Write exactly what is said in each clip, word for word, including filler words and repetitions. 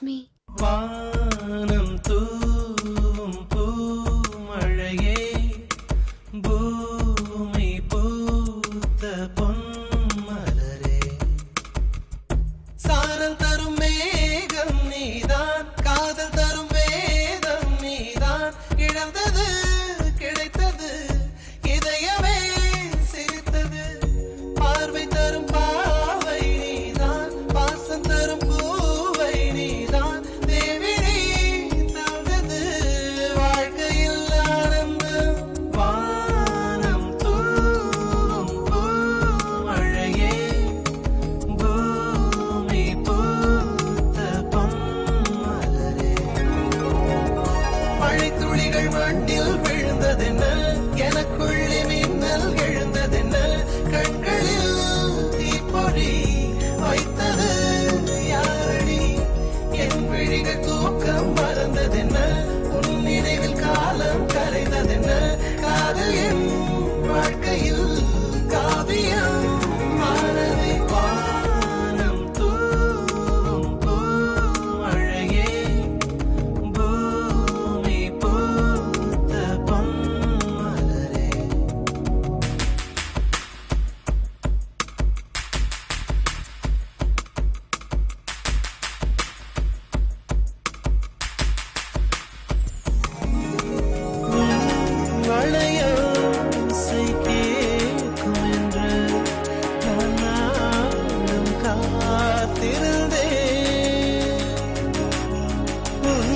me. வானம் தூவும் பூமழையே பூமி பூத்த பொன்மலரே சாரல் தரும் மேகம் நீதான் காதல் தரும் வேதம் நீதான் இழந்தது கிடைத்தது இதயமே சிரித்தது பார்வை தரும் பாவை நீதான் பாசம் தரும் பூவை நீதான் தேவி நீ தந்தது வாழ்க்கையில் ஆனந்தம் வானம் தூவும் பூமழையே பூமி பூத்த பொன்மலரே மழை துளிகள் மண்ணில் விழுந்ததென்ன எனக்குள்ளே மின்னல் எழுந்ததென்ன கண்களில் தீப்பொறி வைத்தது யாரடி என் விழிகள் தூக்கம் மறந்ததென்ன உன் நினைவில் காலம் கரைந்ததென்ன காதல் என் வாழ்க்கையில் காவியம் மாறவே வானம் தூவும் பூமழையே பூமி பூத்த பொன்மலரே வளையோசை கேட்கும் என்று நான் நாளும் காத்திருந்தேன் உன்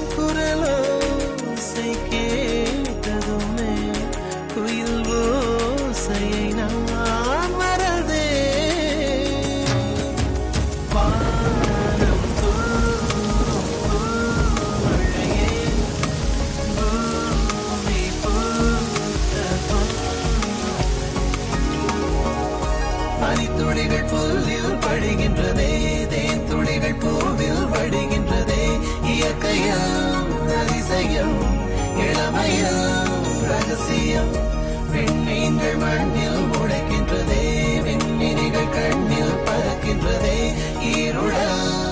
குரலோசை கேட்டதுமே குயில் ஓசையை நான் மறந்தேன் வானம் தூவும் பூமழையே பூமி பூத்த பனித்துளிகள் புல்லில் படுகின்றதே தேன் துளிகள் பூவில் வடிகின்றதே இயற்கையில் அதிசயம் இளமையில் ரகசியம் விண்மீன்கள் மண்ணில் முளைக்கின்றதே விண்மீன்கள் கண்ணில் பறக்கின்றதே ஈருடல்